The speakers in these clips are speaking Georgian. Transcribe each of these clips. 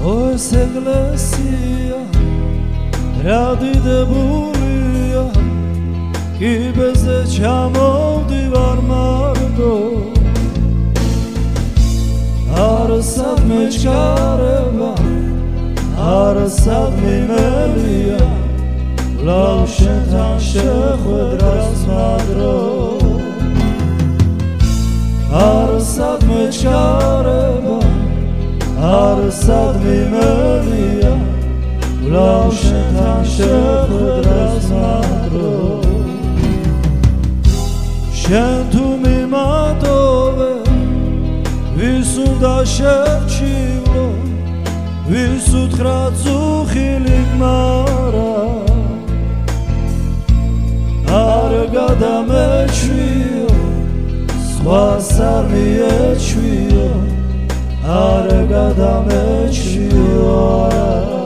ეს ეკლესია რა დიდებულია, კიბეზე ჩამოვდივარ მარტო, არასად მეჩქარება, არასად მიმელია, ვლავ შენთან შეხვედრას მადრო, არასად მეჩქარება, არასად მიმელია, ვლავ შენთან შეხვედრას მადრო. შენ თუ მიმატოვე, ვის უნდა შევჩივლო, ვის უთხრა ძუხილი გმარა, არ გადამეჩვიო, სხვას არ მიეჩვიო, არ გადამეჩვიო არა.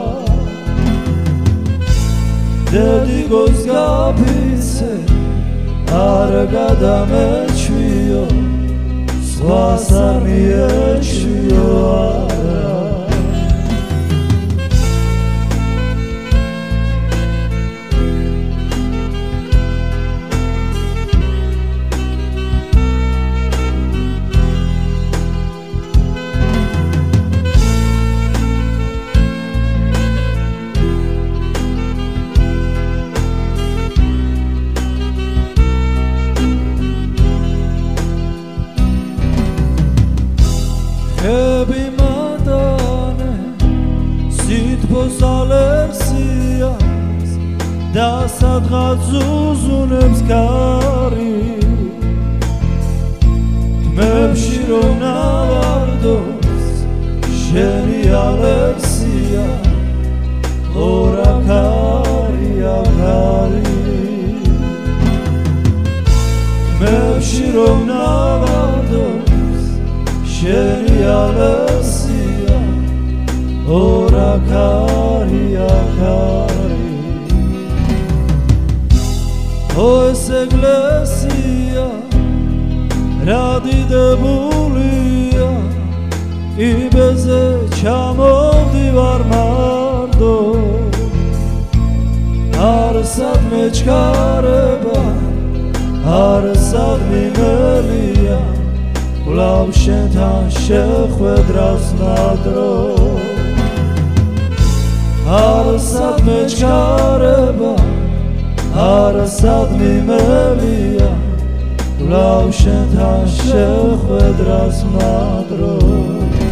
დედიგოს გაფიცე, არ გადამეჩვიო, სხვას არ მიეჩვიო არა. ხები მადანე სითბოს ალერსიას და სადღაც უზუნებს კარი, თმებში რომ ნავარდოს შენი ალერსია, ორაქარია ქარი, თმებში რომ ნავარდოს შენი ალერსია, ორაქარია ქარი. ეს ეკლესია რა დიდებულია, კიბეზე ჩამოვდივარ მარტო, არასად მეჩქარება, არასად მიმელია, ვლავ შენთან შეხვედრას მადრო, არასად მეჩქარება, არასად მიმელია, ვლავ შენთან შეხვედრას მადრო.